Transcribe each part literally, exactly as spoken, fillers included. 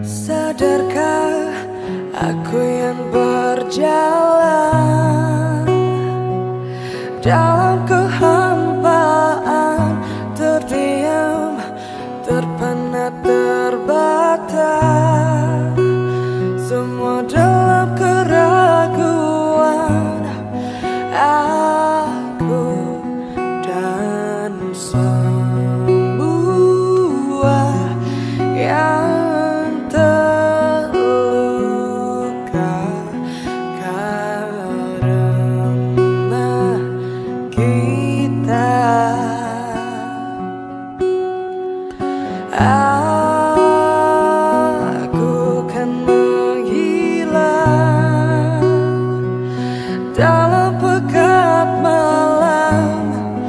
Sadarkah aku yang berjalan dalam kehampaan, terdiam, terpana, terbata, semua dalam keraguan. Aku dan semua yang terluka karena kita. Aku kan menghilang dalam pekat malam,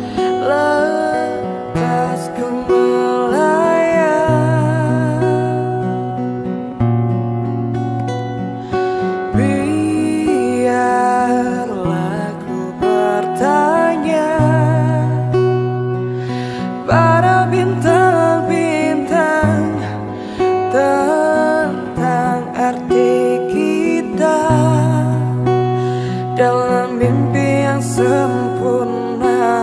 lepas ku melayang. Biarlah ku bertanya pada bintang-bintang tentang arti kita dalam mimpi yang sempurna.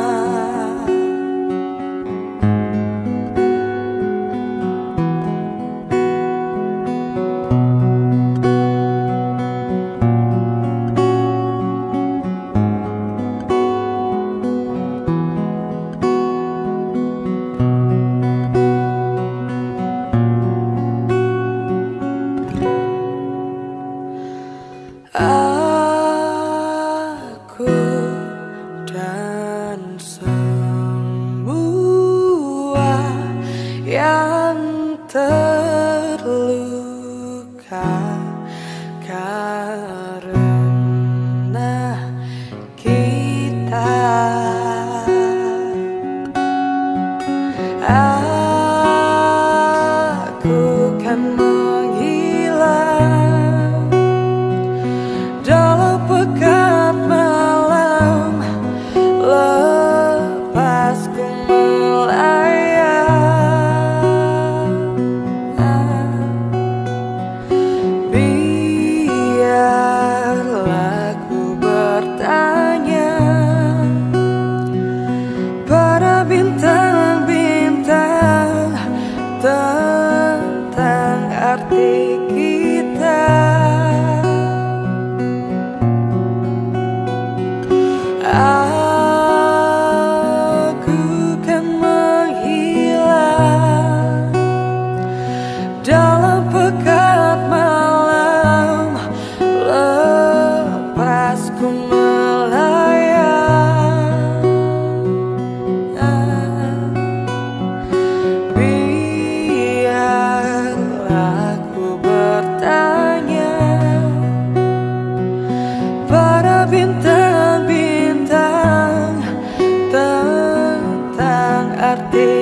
Aku dan semua yang terluka karena kita. Aku kan menghilang dalam pekat malam, lepas ku melayang. Biarlah ku bertanya pada bintang-bintang tentang arti kita. Aku kan menghilang dalam pekat malam, lepas ku melayang. Biarlah ku bertanya pada bintang-bintang tentang arti